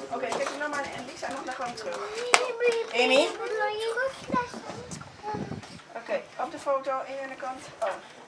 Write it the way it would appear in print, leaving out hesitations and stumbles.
Oké, kijk nu naar mij en Lisa en dan gewoon terug. Amy? Oké, op de foto, één aan de kant. Oh.